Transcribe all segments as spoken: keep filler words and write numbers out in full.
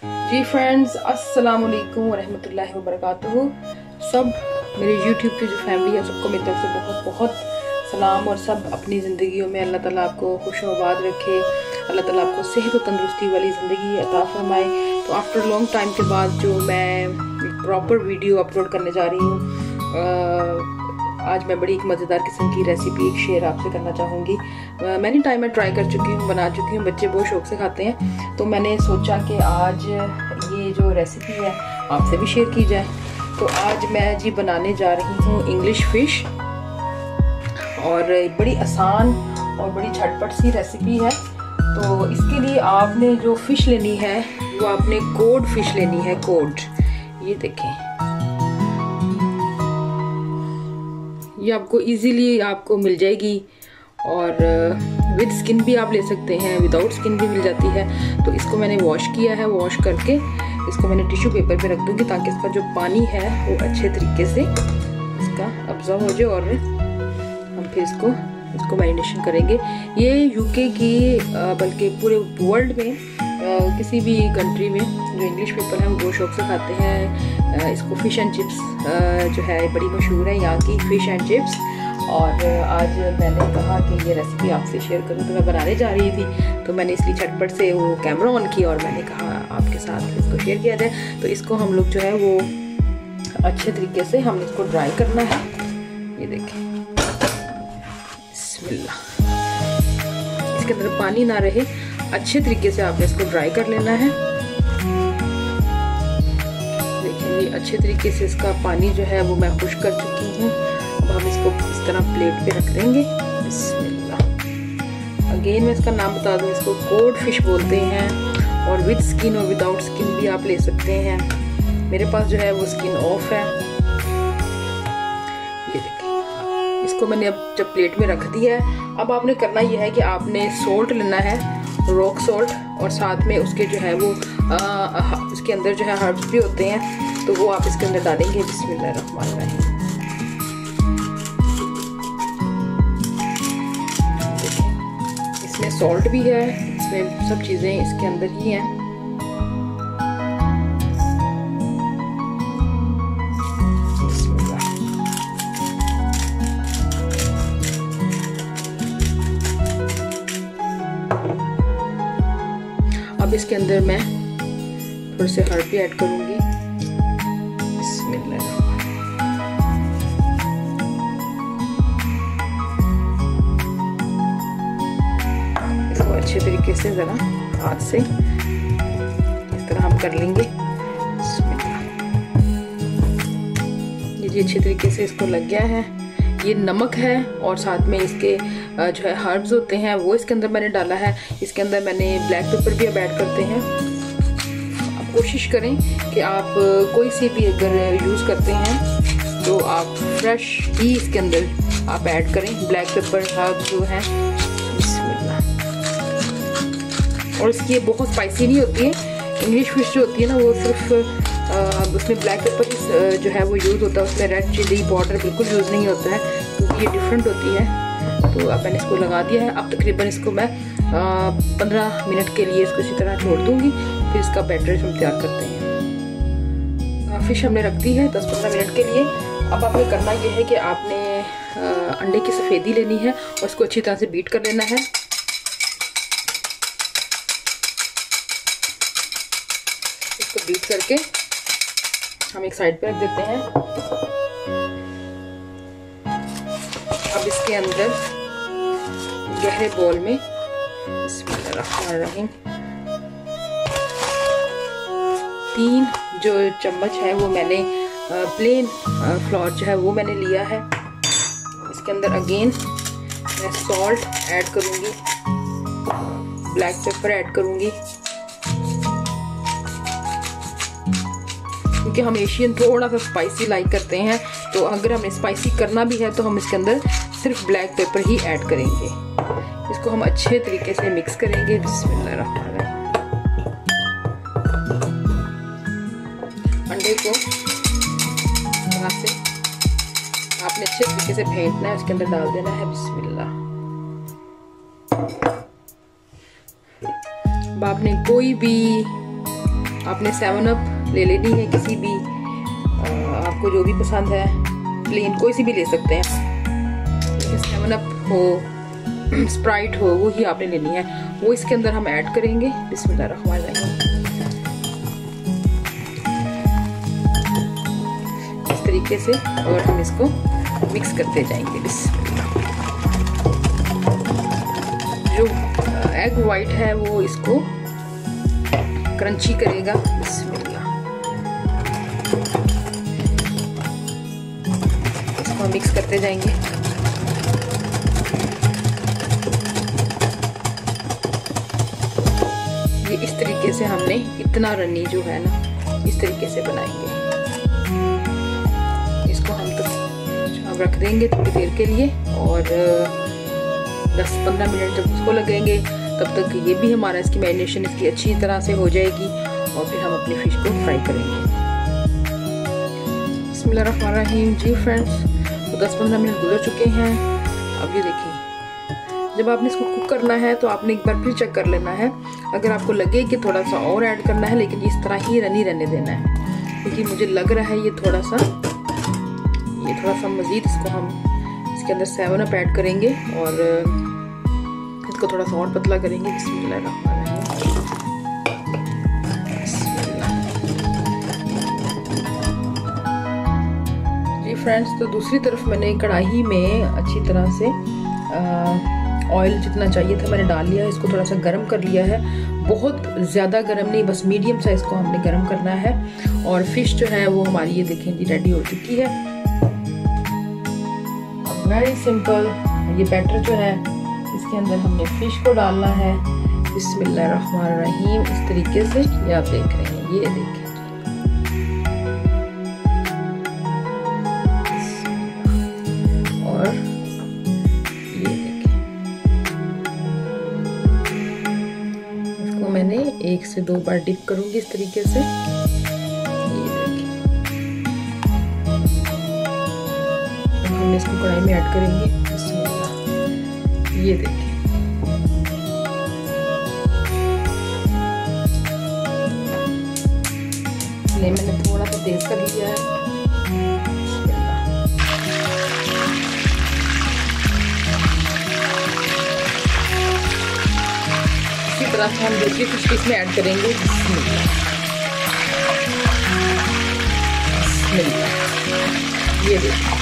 जी friends, अस्सलाम वालेकुम वरहमतुल्लाहि वबरकातुहू। सब मेरे यूट्यूब की जो फैमिली है सबको मेरी तरफ से बहुत बहुत सलाम। और सब अपनी ज़िंदगियों में अल्लाह ताला आपको खुश आबाद रखे, अल्लाह ताला आपको सेहत और तंदुरुस्ती वाली ज़िंदगी अता फरमाए। तो आफ्टर लॉन्ग टाइम के बाद जो मैं एक प्रॉपर वीडियो अपलोड करने जा रही हूँ, आज मैं बड़ी एक मज़ेदार किस्म की रेसिपी एक शेयर आपसे करना चाहूँगी। मैंने टाइम में ट्राई कर चुकी हूँ, बना चुकी हूँ, बच्चे बहुत शौक से खाते हैं। तो मैंने सोचा कि आज ये जो रेसिपी है आपसे भी शेयर की जाए। तो आज मैं जी बनाने जा रही हूँ इंग्लिश फ़िश, और बड़ी आसान और बड़ी झटपट सी रेसिपी है। तो इसके लिए आपने जो फ़िश लेनी है वो आपने कोड फ़िश लेनी है। कोड, ये देखें, ये आपको इजीली आपको मिल जाएगी, और विद स्किन भी आप ले सकते हैं, विदाउट स्किन भी मिल जाती है। तो इसको मैंने वॉश किया है, वॉश करके इसको मैंने टिश्यू पेपर पे रख दूंगी ताकि इसका जो पानी है वो अच्छे तरीके से इसका अब्जॉर्ब हो जाए, और हम फिर इसको इसको मैरिनेशन करेंगे। ये यूके की बल्कि पूरे वर्ल्ड में आ, किसी भी कंट्री में जो इंग्लिश पीपल हैं वो बहुत शौक से खाते हैं आ, इसको फ़िश एंड चिप्स जो है बड़ी मशहूर है यहाँ की फ़िश एंड चिप्स। और आज मैंने कहा कि ये रेसिपी आपसे शेयर करूँ, तो मैं बनाने जा रही थी, तो मैंने इसलिए झटपट से वो कैमरा ऑन किया और मैंने कहा आपके साथ इसको शेयर किया जाए। तो इसको हम लोग जो है वो अच्छे तरीके से हम इसको ड्राई करना है। ये देखें, बिस्मिल्लाह, इसके अंदर पानी ना रहे, अच्छे तरीके से आपने इसको ड्राई कर लेना है। देखिए, ये अच्छे तरीके से इसका पानी जो है वो मैं खुश कर चुकी हूँ। अब हम इसको इस तरह प्लेट पे रख देंगे। बिस्मिल्लाह। अगेन मैं इसका नाम बता दूँ, इसको कोड फिश बोलते हैं, और विद स्किन और विदाउट स्किन भी आप ले सकते हैं। मेरे पास जो है वो स्किन ऑफ है। ये देखिए, इसको मैंने अब जब प्लेट में रख दिया है, अब आपने करना यह है कि आपने सोल्ट लेना है, रॉक सोल्ट, और साथ में उसके जो है वो आ, उसके अंदर जो है हर्ब्स भी होते हैं, तो वो आप इसके अंदर डालेंगे। बिस्मिल्लाहिर्रहमानिर्रहीम। इसमें सॉल्ट भी है, इसमें सब चीज़ें इसके अंदर ही हैं। अब इसके अंदर मैं थोड़े से हर्ब भी ऐड करूंगी। बिस्मिल्लाह। इसको अच्छे तरीके से जरा हाथ से इस तरह हम कर लेंगे। ये जी अच्छे तरीके से इसको लग गया है। ये नमक है, और साथ में इसके जो है हर्ब्स होते हैं वो इसके अंदर मैंने डाला है। इसके अंदर मैंने ब्लैक पेपर भी अब ऐड करते हैं। आप कोशिश करें कि आप कोई सी भी अगर यूज़ करते हैं तो आप फ्रेश ही इसके अंदर आप ऐड करें, ब्लैक पेपर हर्ब्स जो हैं। बिस्मिल्लाह। और इसकी बहुत स्पाइसी नहीं होती है। इंग्लिश फिश जो होती है ना, वो सिर्फ उसमें ब्लैक पेपर जो है वो यूज़ होता है, उसमें रेड चिली पाउडर बिल्कुल यूज़ नहीं होता है, क्योंकि ये डिफरेंट होती है। तो अब मैंने इसको लगा दिया है। अब तकरीबन इसको मैं पंद्रह मिनट के लिए इसको इसी तरह छोड़ दूँगी, फिर इसका बैटर हम तैयार करते हैं। फिश हमने रख दी है दस पंद्रह मिनट के लिए। अब आपने करना ये है कि आपने आ, अंडे की सफ़ेदी लेनी है और इसको अच्छी तरह से बीट कर लेना है। इसको बीट करके हम एक साइड पे रख देते हैं। अब इसके अंदर गहरे बॉल में बिस्मिल्लाहिर्रहमानिर्रहीम तीन जो चम्मच है वो मैंने प्लेन फ्लोर जो है वो मैंने लिया है। इसके अंदर अगेन मैं सॉल्ट ऐड करूँगी, ब्लैक पेपर ऐड करूँगी, क्योंकि हम एशियन थोड़ा सा स्पाइसी लाइक करते हैं। तो अगर हमें स्पाइसी करना भी है तो हम इसके अंदर सिर्फ ब्लैक पेपर ही ऐड करेंगे। इसको हम अच्छे तरीके से मिक्स करेंगे। बिस्मिल्लाहिर्रहमानिर्रहीम। अंडे को यहाँ से आपने अच्छे तरीके से फेंटना है, उसके अंदर डाल देना है। बिस्मिल्लाह। अब आपने कोई भी आपने सेवन अप ले लेनी है, किसी भी आपको जो भी पसंद है, प्लेन कोई सी भी ले सकते हैं। सेवन अप हो, स्प्राइट हो, वो ही आपने लेनी है। वो इसके अंदर हम ऐड करेंगे। बिस्मिल्लाहिर्रहमानिर्रहीम। इस तरीके से, और हम इसको मिक्स करते जाएंगे। बिस्मिल्लाह। जो एग वाइट है वो इसको क्रंची करेगा। बिस्मिल्लाह। इसको मिक्स करते जाएंगे। ये इस तरीके से हमने इतना रन्नी जो है ना, इस तरीके से बनाएंगे। इसको हम तो रख देंगे थोड़ी देर के लिए, और दस पंद्रह मिनट जब उसको लगेंगे तब तक ये भी हमारा इसकी मैरिनेशन इसकी अच्छी तरह से हो जाएगी, और फिर हम अपनी फिश को फ्राई करेंगे। बिस्मिल्लाहिर्रहमानिर्रहीम। जी फ्रेंड्स, तो दस पंद्रह मिनट गुजर चुके हैं। अब ये देखिए, जब आपने इसको कुक करना है तो आपने एक बार फिर चेक कर लेना है। अगर आपको लगे कि थोड़ा सा और ऐड करना है, लेकिन इस तरह ही रनी रहने देना है, क्योंकि मुझे लग रहा है ये थोड़ा सा ये थोड़ा सा मज़ीद इसको हम इसके अंदर सेवन अप ऐड करेंगे और इसको थोड़ा सा और पतला करेंगे। बिस्मिल्लाहिर्रहमानिर्रहीम। जी फ्रेंड्स, तो दूसरी तरफ मैंने कढ़ाई में अच्छी तरह से ऑयल जितना चाहिए था मैंने डाल लिया है। इसको थोड़ा सा गर्म कर लिया है, बहुत ज़्यादा गर्म नहीं, बस मीडियम साइज को हमने गर्म करना है। और फिश जो है वो हमारी ये देखें जी रेडी हो चुकी है। Very simple. ये बैटर जो है इसके अंदर हमने फिश को डालना है। बिस्मिल्लाहिर्रहमानिर्रहीम। इस तरीके से ये आप देख रहे हैं, ये देखें। और ये देखें, इसको मैंने एक से दो बार डिप करूंगी इस तरीके से। हम इसको कढ़ाई में ऐड करेंगे। ये देखिए, मैंने थोड़ा सा तेज कर लिया है। इसी तरह से हम दूसरी फिश इसमें ऐड करेंगे। ये देखिए,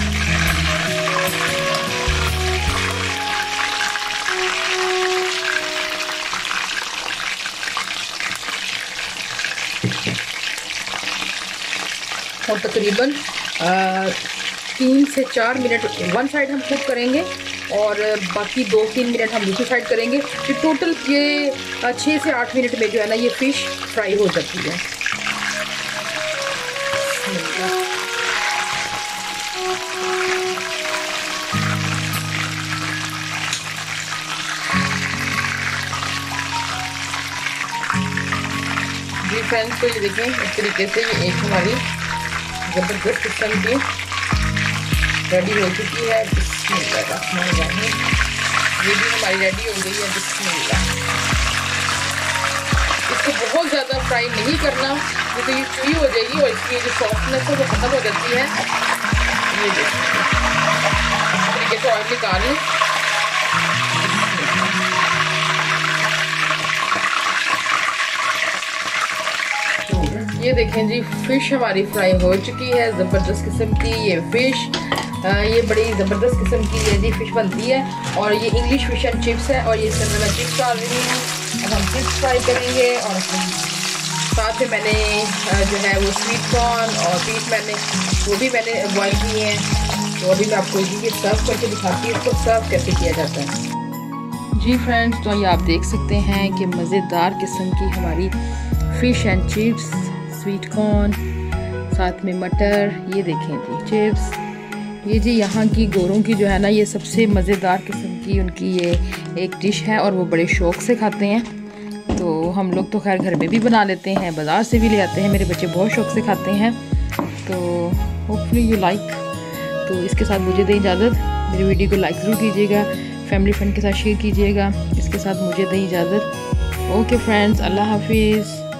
और तकरीबन तीन से चार मिनट वन साइड हम कुक करेंगे और बाकी दो तीन मिनट हम दूसरी साइड करेंगे। फिर टोटल ये छः से आठ मिनट में जो है ना ये फ़िश फ्राई हो जाती है। जी फ्रेंड्स, तो ये देखें इस तरीके से ये एक हमारी ज़बरदस्त किस्म की रेडी हो चुकी है। बिस्मिल्लाहिर्रहमानिर्रहीम। ये भी हमारी रेडी हो गई है। बिस्मिल्लाह। इसको बहुत ज़्यादा फ्राई नहीं करना, नहीं तो ये चुई हो जाएगी और इसकी जो सॉफ्टनेस है वो ख़त्म हो जाती है। ये देखिए, इस तरीके से ऑयल निकाल लें। ये देखें जी, फ़िश हमारी फ्राई हो चुकी है, ज़बरदस्त किस्म की ये फ़िश, ये बड़ी ज़बरदस्त किस्म की ये जी फ़िश बनती है। और ये इंग्लिश फिश एंड चिप्स है, और ये इसके अंदर मैं चिप्स डाल रही हूँ। अब हम चिप्स फ्राई करेंगे, और साथ में मैंने जो है वो स्वीट कॉर्न और पीस मैंने वो भी मैंने बॉयल किए हैं। तो अभी मैं आपको ये सर्व करके दिखाती हूँ इसको सर्व कैसे किया जाता है। जी फ्रेंड्स, तो ये आप देख सकते हैं कि मज़ेदार किस्म की हमारी fish and chips, sweet corn, साथ में मटर, ये देखें जी चिप्स। ये जी यहाँ की गोरों की जो है ना ये सबसे मज़ेदार किस्म की उनकी ये एक डिश है, और वो बड़े शौक़ से खाते हैं। तो हम लोग तो खैर घर में भी बना लेते हैं, बाज़ार से भी ले आते हैं, मेरे बच्चे बहुत शौक़ से खाते हैं। तो होपफुली यू लाइक। तो इसके साथ मुझे दें इजाज़त। मेरी वीडियो को लाइक ज़रूर कीजिएगा, फैमिली फ्रेंड के साथ शेयर कीजिएगा। इसके साथ मुझे दें इजाज़त। ओके फ्रेंड्स, अल्लाह हाफिज़।